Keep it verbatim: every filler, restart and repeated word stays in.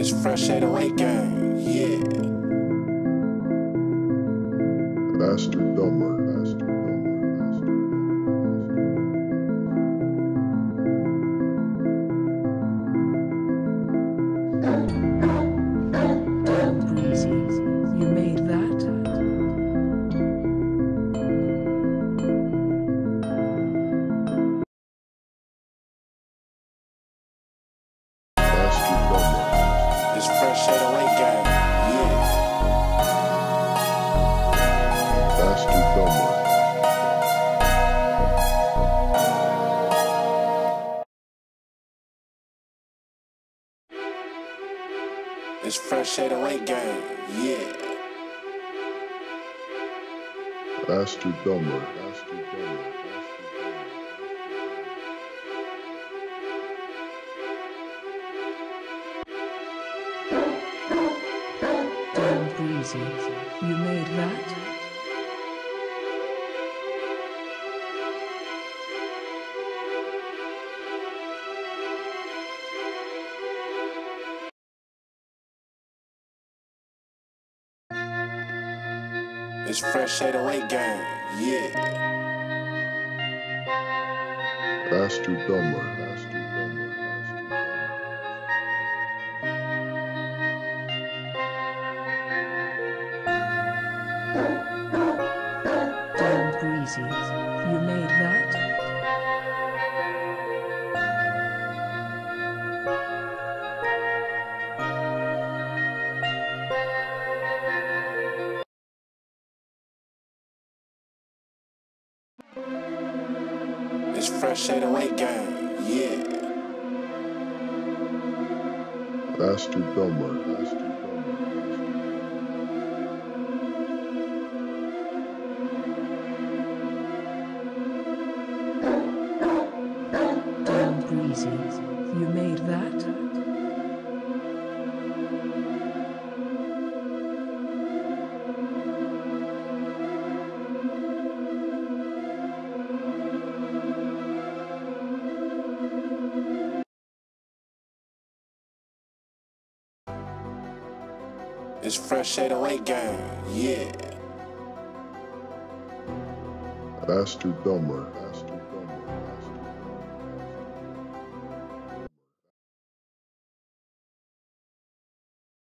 It's fresh eight oh eight gang, yeah. Master Dumber, Master Damn breezy, you made that? Master Dumber, It's fresh eight oh eight gang, yeah. Master Dumber, It's fresh eight oh eight gang, yeah. Master Dumber, Master Dumber. Damn breezy, you made that? It's fresh eight oh eight gang, yeah. Master Dumber, Master Dumber, Damn breezy, you made that? It's fresh eight oh eight gang, yeah. Master Dumber, Master Dumber. Damn breezy, you made that? It's fresh eight oh eight gang, yeah. Master Dumber.